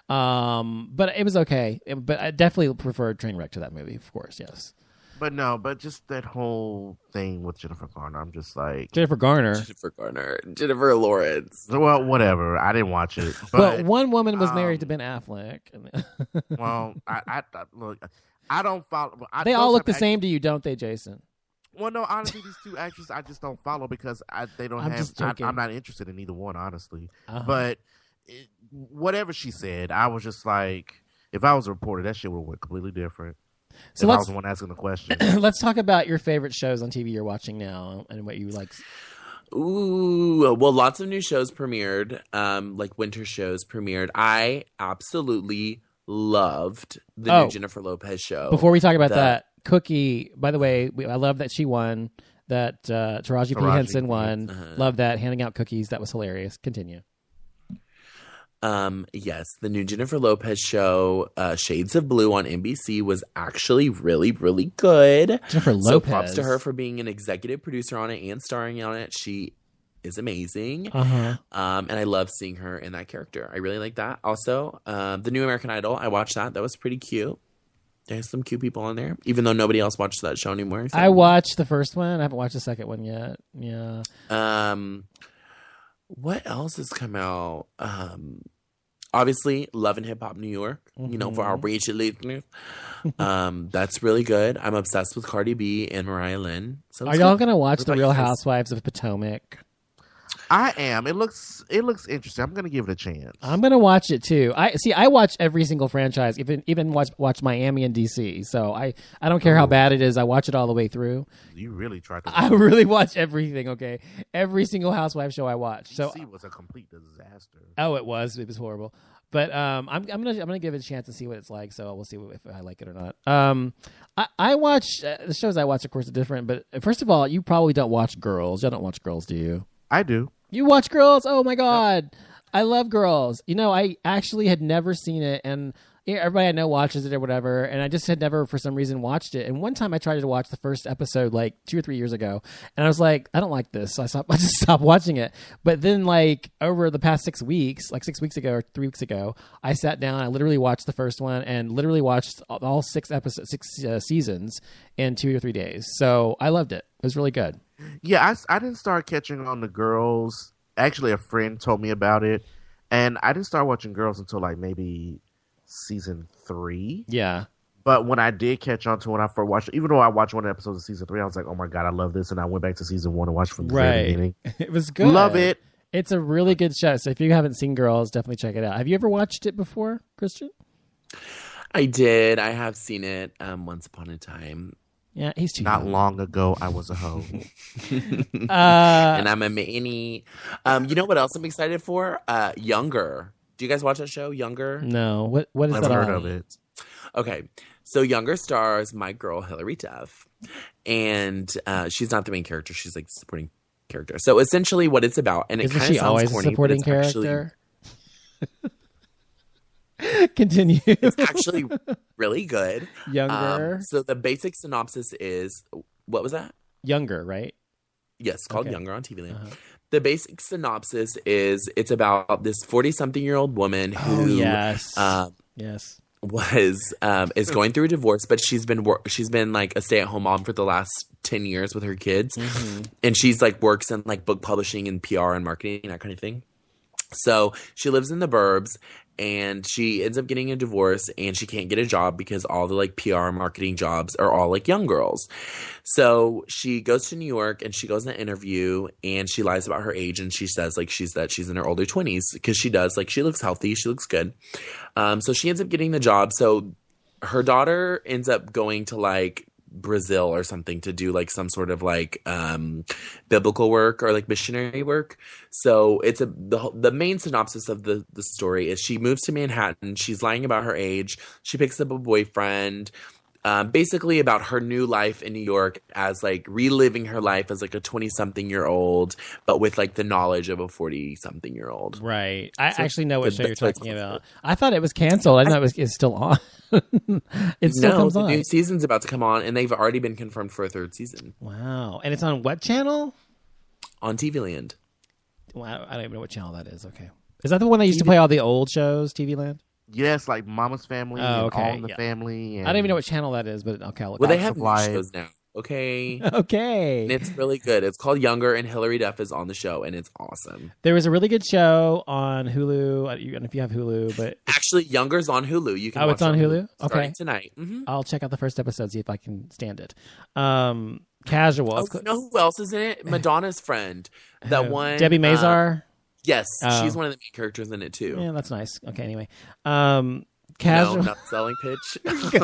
Um, but it was okay. It, but I definitely preferred Trainwreck to that movie, of course. Yes. But no, but just that whole thing with Jennifer Garner, I'm just like Jennifer Garner, Jennifer Garner, Jennifer Lawrence. Well, whatever. I didn't watch it. But well, one woman was um, married to Ben Affleck. well, I, I, I look, I don't follow. I, they all look the act- same to you, don't they, Jason? Well, no, honestly, these two actresses I just don't follow because I, they don't I'm have. just I, joking. I'm not interested in either one, honestly. Uh-huh. But it, whatever she said, I was just like, if I was a reporter, that shit would have went completely different. So if I let's was the one asking the question. let's talk about your favorite shows on T V you're watching now and what you like. Ooh, well, lots of new shows premiered, um, like winter shows premiered. I absolutely loved the Oh. new Jennifer Lopez show. Before we talk about The- that, Cookie, by the way, we, I love that she won, that uh, Taraji P. Taraji Henson P. won. Uh-huh. Love that, handing out cookies. That was hilarious. Continue. Um, yes, the new Jennifer Lopez show, uh, Shades of Blue on N B C, was actually really, really good. Jennifer So Lopez. props to her for being an executive producer on it and starring on it. She is amazing. Uh-huh. Um, and I love seeing her in that character. I really like that. Also, um, the new American Idol, I watched that. That was pretty cute. There's some cute people on there, even though nobody else watches that show anymore. So. I watched the first one. I haven't watched the second one yet. Yeah. Um, what else has come out? Um, obviously, Love and Hip Hop New York. Mm-hmm. You know, for our Rachel listeners, um, that's really good. I'm obsessed with Cardi B and Mariah Lynn. So Are y'all gonna watch What The about Real you guys? Housewives of Potomac? I am. It looks. It looks interesting. I'm gonna give it a chance. I'm gonna watch it too. I see. I watch every single franchise, even even watch watch Miami and D C. So I I don't care how Ooh. bad it is. I watch it all the way through. You really tried to. I really watch everything. Okay, every single Housewife show I watch. So D C was a complete disaster. oh, it was. It was horrible. But um, I'm I'm gonna I'm gonna give it a chance to see what it's like. So we'll see if I like it or not. Um, I I watch uh, the shows I watch. Of course, are different. But first of all, you probably don't watch Girls. You don't watch Girls, do you? I do. You watch Girls? Oh my God. I love Girls. You know, I actually had never seen it, and everybody I know watches it or whatever, and I just had never, for some reason, watched it. And one time I tried to watch the first episode like two or three years ago, and I was like, I don't like this. So I stopped, I just stopped watching it. But then like over the past six weeks, like six weeks ago or three weeks ago, I sat down, I literally watched the first one and literally watched all six episodes, six uh, seasons in two or three days. So I loved it. It was really good. Yeah, I, I didn't start catching on the Girls. Actually, a friend told me about it, and I didn't start watching Girls until like maybe season three. Yeah. But when I did catch on to when I first watched, even though I watched one episode of season three, I was like, "Oh my God, I love this!" And I went back to season one and watched from the very Right. beginning. It was good. Love it. It's a really good show. So if you haven't seen Girls, definitely check it out. Have you ever watched it before, Christian? I did. I have seen it um, once upon a time. Yeah, he's too Not young. long ago, I was a hoe. Uh, and I'm a mini. Um, you know what else I'm excited for? Uh, Younger. Do you guys watch that show, Younger? no. What what is Never that heard on? of it. Okay. So Younger stars my girl, Hilary Duff. and uh, she's not the main character. She's like the supporting character. So essentially, what it's about, and it Isn't kind of she sounds always corny, a supporting but it's actually- character? Continue. It's actually really good. Younger. Um, so the basic synopsis is, what was that? Younger, right? Yes, called Okay. Younger on T V Land. Uh-huh. The basic synopsis is it's about this forty-something-year-old woman who Oh, yes. uh, Yes. was um, is going through a divorce, but she's been wor- she's been like a stay-at-home mom for the last ten years with her kids, Mm-hmm. and she's like works in like book publishing and P R and marketing and that kind of thing. So she lives in the burbs, and she ends up getting a divorce, and she can't get a job because all the like P R and marketing jobs are all like young girls. So she goes to New York, and she goes in an interview, and she lies about her age, and she says like she's that she's in her older twenties because she does like she looks healthy, she looks good. Um, so she ends up getting the job. So her daughter ends up going to like Brazil or something to do like some sort of like um biblical work or like missionary work. So it's a the the main synopsis of the the story is she moves to Manhattan, she's lying about her age, she picks up a boyfriend, um, basically about her new life in New York as like reliving her life as like a twenty-something year old, but with like the knowledge of a forty-something year old. Right. I So actually know what the- show you're that's what it's talking called. about. I thought it was canceled. I didn't know it was it's still on. It still No, comes the on. new season's about to come on, and they've already been confirmed for a third season Wow. And it's on what channel? on T V Land. Well, I I don't even know what channel that is. Okay. Is that the one that used to play all the old shows, T V Land? Yes, like Mama's Family Oh, and okay, All in the yeah. Family. And I don't even know what channel that is, but okay, I'll look Well, they it up. have new Live. shows now. Okay. Okay. And it's really good. It's called Younger, and Hilary Duff is on the show, and it's awesome. There was a really good show on Hulu. I don't know if you have Hulu, but Actually, Younger's on Hulu. You can. Oh, watch it's on it Hulu? starting Okay. tonight. hmm I'll check out the first episode, see if I can stand it. Um, Casual. Oh, It's you co- know who else is in it? Madonna's friend. That Who? one. Debbie uh, Mazar. yes, Oh. she's one of the main characters in it too. Yeah, that's nice. Okay, anyway. Um, No, Casual. not selling pitch.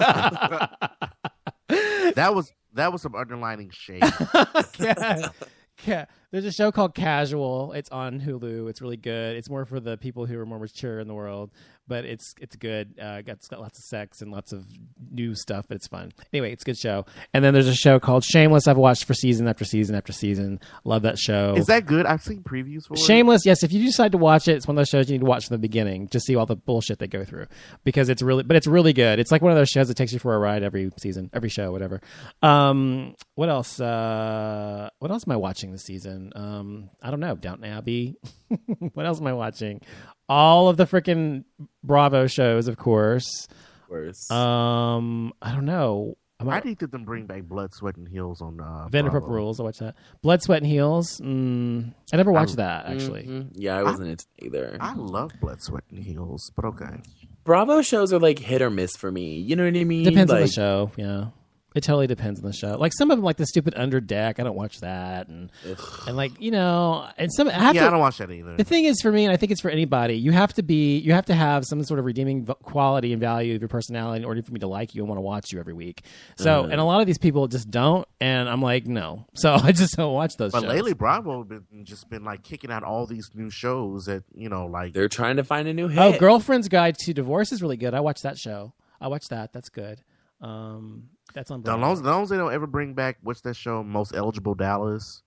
That was that was some underlining shade. Ca- ca- There's a show called Casual. It's on Hulu. It's really good. It's more for the people who are more mature in the world, but it's it's good. Uh, it's got lots of sex and lots of new stuff, but it's fun. Anyway, it's a good show. And then there's a show called Shameless. I've watched for season after season after season. Love that show. Is that good? I've seen previews for it. Shameless, yes. If you decide to watch it, it's one of those shows you need to watch from the beginning, just see all the bullshit they go through, because it's really, but it's really good. It's like one of those shows that takes you for a ride every season, every show, whatever. Um, what else? Uh, what else am I watching this season? Um, I don't know. Downton Abbey. What else am I watching? All of the freaking Bravo shows, of course. Worse. Um, I don't know. Am I I, need them bring back Blood, Sweat, and Heels on uh, Vanderpump Bravo. Rules. I watch that. Blood, Sweat, and Heels. Mm, I never watched that actually. Mhm. Yeah, I wasn't into it either. I love Blood, Sweat, and Heels, but okay. Bravo shows are like hit or miss for me. You know what I mean? Depends on the Like, show. Yeah, it totally depends on the show. Like some of them, like the stupid Under Deck. I don't watch that, and and like you know, and some. I have Yeah, to, I don't watch that either. The thing is, for me, and I think it's for anybody, you have to be, you have to have some sort of redeeming v- quality and value of your personality in order for me to like you and want to watch you every week. So, and a lot of these people just don't, and I'm like, no. So I just don't watch those But shows. lately, Bravo been just been like kicking out all these new shows that you know, like they're trying to find a new hit. Oh, Girlfriend's Guide to Divorce is really good. I watched that show. I watched that. That's good. Um, that's on the Bravo. long, as long as they don't ever bring back what's that show, Most Eligible Dallas.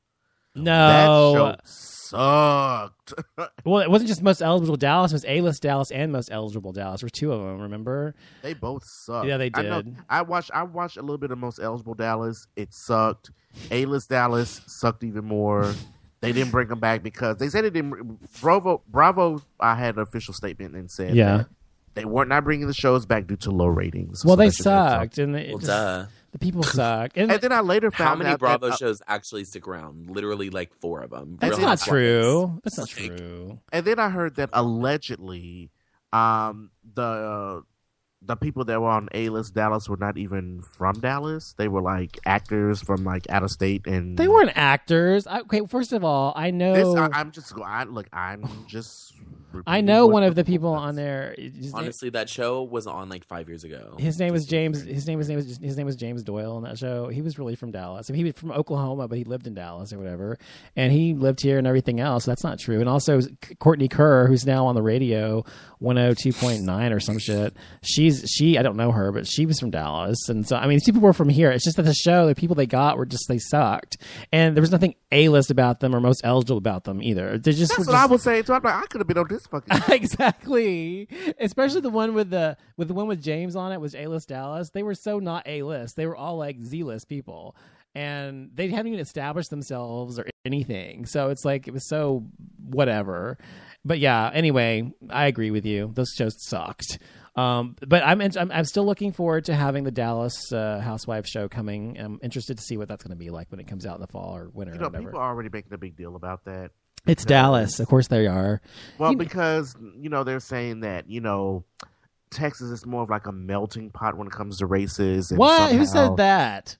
No. That show sucked. Well, it wasn't just Most Eligible Dallas. It was A-List Dallas and Most Eligible Dallas. There were two of them, remember? They both sucked. Yeah, they I, know, did. I watched. I watched a little bit of Most Eligible Dallas. It sucked. A-List Dallas sucked even more. They didn't bring them back because they said it didn't. Bravo, Bravo. I had an official statement and said, Yeah. that they weren't not bringing the shows back due to low ratings. Well, So they that should have been sucked. And they, it Well, just- duh. the people sucked. And And then I later found How many out Bravo that, uh, shows actually stick around? Literally, like four of them. that's Real not Housewives. true. That's not Like, true. and then I heard that allegedly, um, the uh, the people that were on A-List Dallas were not even from Dallas. They were like actors from like out of state, and They weren't actors. I, okay, first of all, I know. This, I, I'm just go. I look. I'm just. I know one of the people on there. his name- Honestly, that show was on like five years ago. His name was James. His name was name was his name was James Doyle on that show. He was really from Dallas. I mean, he was from Oklahoma, but he lived in Dallas or whatever, and he lived here and everything else. That's not true. And also Courtney Kerr, who's now on the radio, one oh two point nine or some shit. She's she. I don't know her, but she was from Dallas, and so I mean, these people were from here. It's just that the show, the people they got were just they sucked, and there was nothing A-list about them or most eligible about them either. They just That's were what just, I was saying. So I'm like, I could have been on this fucking. exactly, especially the one with the with the one with James on it was A-list Dallas. They were so not A-list. They were all like Z-list people, and they hadn't even established themselves or anything. So it's like it was so whatever. But yeah, anyway, I agree with you. Those shows sucked. Um, but I'm, I'm I'm still looking forward to having the Dallas uh, Housewives show coming. I'm interested to see what that's going to be like when it comes out in the fall or winter. You or know, whatever. people are already making a big deal about that. It's Dallas, of course they are. Well, You- because you know they're saying that you know Texas is more of like a melting pot when it comes to races. And What? Who somehow- said that?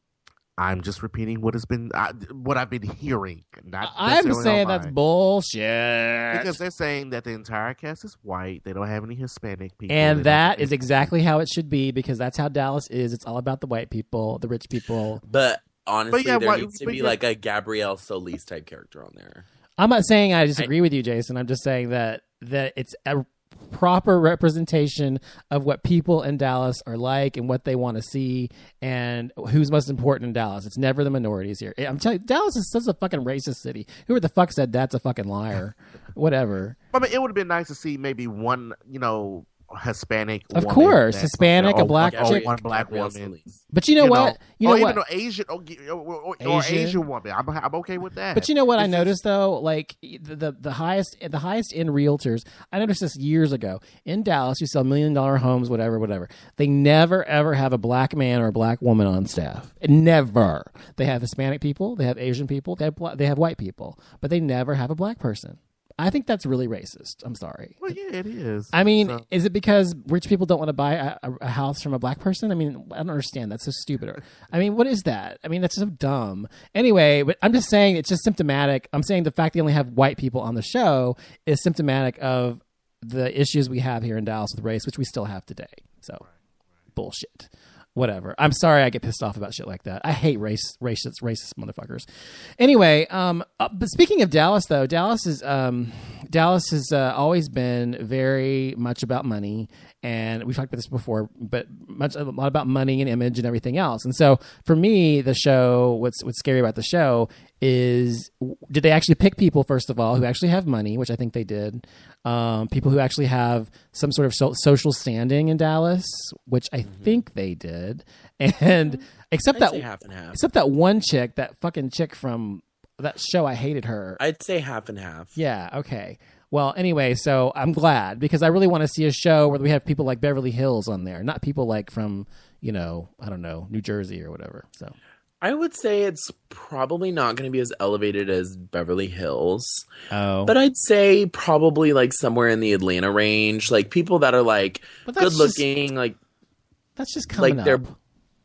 I'm just repeating what has been uh, what I've been hearing. Not I'm necessarily saying online. that's bullshit. Because they're saying that the entire cast is white. They don't have any Hispanic people. And They that don't- is exactly how it should be because that's how Dallas is. It's all about the white people, the rich people. But honestly, But yeah, there why- needs to but be yeah. like a Gabrielle Solis type character on there. I'm not saying I disagree with you, Jason. I'm just saying that that it's a proper representation of what people in Dallas are like and what they want to see and who's most important in Dallas. It's never the minorities here. I'm telling you, Dallas is such a fucking racist city. Whoever the fuck said that's a fucking liar? Whatever. I mean, it would have been nice to see maybe one, you know, Hispanic. Of woman course, that- Hispanic, or, a black or chick. one black Gabrielle woman. Solis. But you know you what? You or know even what? an Asian or, or, or, or Asian? Asian woman. I'm, I'm okay with that. But you know what I It's just- noticed though, like the, the the highest the highest end realtors. I noticed this years ago in Dallas. You sell million dollar homes, whatever, whatever. They never ever have a black man or a black woman on staff. Never. They have Hispanic people, they have Asian people, they have bla- they have white people, but they never have a black person. I think that's really racist. I'm sorry. Well, yeah, it is. I mean, So- is it because rich people don't want to buy a, a, a house from a black person? I mean, I don't understand. That's so stupid. I mean, what is that? I mean, that's so dumb. Anyway, but I'm just saying it's just symptomatic. I'm saying the fact they only have white people on the show is symptomatic of the issues we have here in Dallas with race, which we still have today. So, bullshit. Whatever. I'm sorry I get pissed off about shit like that. I hate race, racist, racist motherfuckers. Anyway, um, uh, but speaking of Dallas, though, Dallas is um, Dallas has uh, always been very much about money, and we've talked about this before, but much a lot about money and image and everything else. And so, for me, the show, what's what's scary about the show is, did they actually pick people first of all who actually have money, which I think they did. Um, people who actually have some sort of so- social standing in Dallas, which I Mm-hmm. think they did, and except I'd that say half and half. except that one chick, that fucking chick from that show, I hated her. I'd say half and half. Yeah, okay. Well, anyway, so I'm glad because I really want to see a show where we have people like Beverly Hills on there, not people like from, you know, I don't know, New Jersey or whatever. So I would say it's probably not going to be as elevated as Beverly Hills. oh, But I'd say probably like somewhere in the Atlanta range. Like people that are like But that's good looking, like that's just coming like they're- up.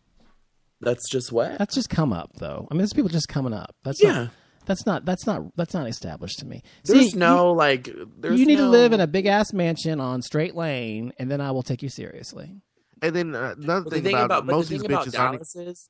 that's just what? That's just come up though. I mean, there's people just coming up. That's Yeah. Not, that's not. That's not. That's not established to me. There's See, no like there's You need to no- live in a big ass mansion on straight lane, and then I will take you seriously. and then uh, another But thing, the thing about, about, but most the of thing these about bitches aren't. Dallas is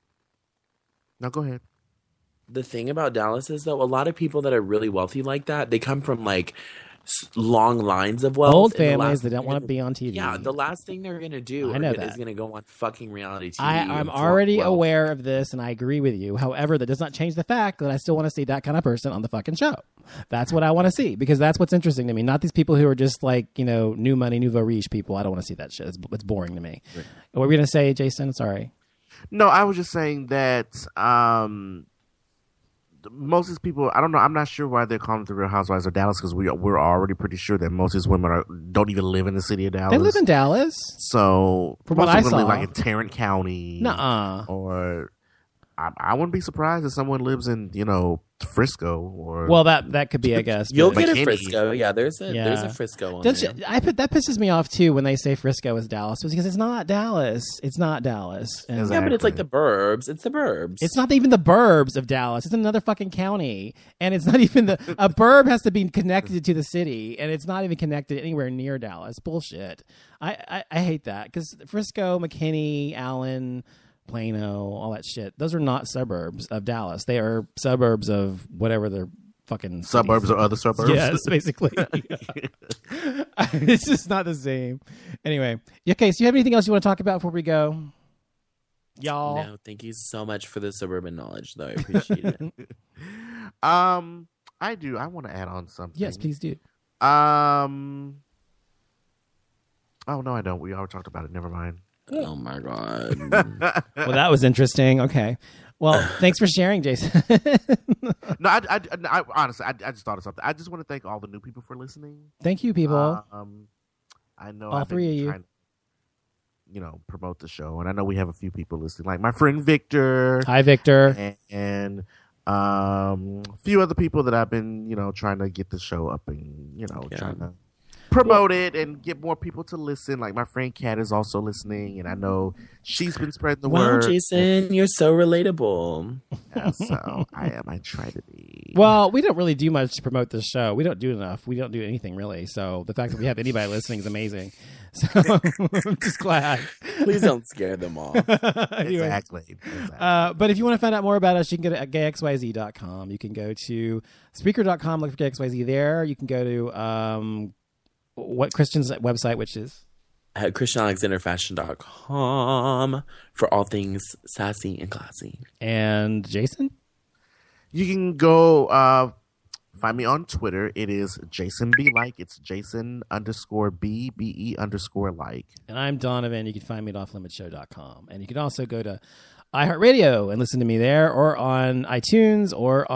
No, go ahead. the thing about Dallas is though a lot of people that are really wealthy like that, they come from like s- long lines of wealth. Old and the families last that thing don't they're want to gonna- be on T V. Yeah, the last thing they're gonna do I know is that. gonna go on fucking reality T V. I, and I'm flaunt already wealth. aware of this, and I agree with you. However, that does not change the fact that I still want to see that kind of person on the fucking show. That's what I want to see because that's what's interesting to me. Not these people who are just like, you know, new money, nouveau riche people. I don't want to see that shit. It's, it's boring to me. Right. What were we gonna say, Jason? Sorry. No, I was just saying that um, most of these people, I don't know, I'm not sure why they're calling it the Real Housewives of Dallas because we, we're already pretty sure that most of these women are, don't even live in the city of Dallas. They live in Dallas. So, From most what of I them live saw. like in Tarrant County. Nuh-uh. Or, I, I wouldn't be surprised if someone lives in, you know, Frisco or. Well, that that could be, I guess. You'll but- get a McKinney. Frisco. Yeah, there's a Yeah. there's a Frisco on Don't there. you, I put that pisses me off too when they say Frisco is Dallas because it's not Dallas. It's not Dallas. And Exactly. Yeah, but it's like the burbs. It's the burbs. It's not even the burbs of Dallas. It's another fucking county, and it's not even the a burb has to be connected to the city, and it's not even connected anywhere near Dallas. Bullshit. I I, I hate that because Frisco, McKinney, Allen, Plano, all that shit. Those are not suburbs of Dallas. They are suburbs of whatever they're fucking suburbs cities. or other suburbs. Yes, basically. It's just not the same. Anyway, okay. So you have anything else you want to talk about before we go, y'all? No, thank you so much for the suburban knowledge, though. I appreciate it. Um, I do. I want to add on something. Yes, please do. Um. Oh no, I don't. We already talked about it. Never mind. Oh my god. Well, that was interesting. Okay. Well, thanks for sharing, Jason. No, I, I, I honestly, I, I just thought of something. I just want to thank all the new people for listening. Thank you, people. Um, I know All I've three been of you. trying to, you know, promote the show, and I know we have a few people listening, like my friend Victor. Hi, Victor. and, and um, a few other people that I've been, you know, trying to get the show up and, you know, Yeah. trying to promote it and get more people to listen. Like my friend Kat is also listening, and I know she's been spreading the Wow, word. Jason, you're so relatable. Yeah, so I am. I try to be. Well, we don't really do much to promote this show. We don't do enough. We don't do anything really. So the fact that we have anybody listening is amazing. So I'm just glad. Please don't scare them off. Anyway. Exactly. exactly. Uh, but if you want to find out more about us, you can go to gay x y z dot com. You can go to Spreaker dot com, look for Gay X Y Z there. You can go to um, what Christian's website, which is At christian alexander fashion dot com for all things sassy and classy. and Jason. You can go uh, find me on Twitter. It is Jason B Like. It's Jason underscore B B E underscore like. And I'm Donovan. You can find me at off limit show dot com. And you can also go to iHeartRadio and listen to me there, or on iTunes, or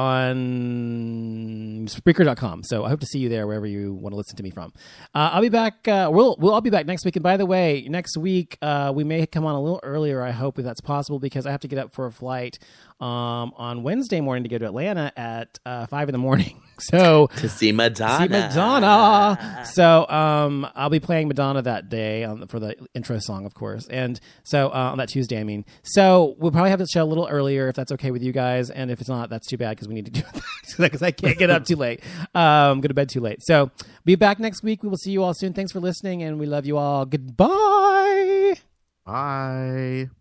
on Spreaker dot com. So I hope to see you there wherever you want to listen to me from. Uh, I'll be back. Uh, we'll we'll all be back next week. And by the way, next week uh, we may come on a little earlier. I hope if that's possible, because I have to get up for a flight um, on Wednesday morning to go to Atlanta at uh, five in the morning. So To see Madonna. see Madonna. So um, I'll be playing Madonna that day on the, for the intro song, of course. And so uh, on that Tuesday, I mean. So we'll probably have the show a little earlier if that's okay with you guys. And if it's not, that's too bad because we need to do that because I can't get up too late. Um, go to bed too late. So be back next week. We will see you all soon. Thanks for listening, and we love you all. Goodbye. Bye.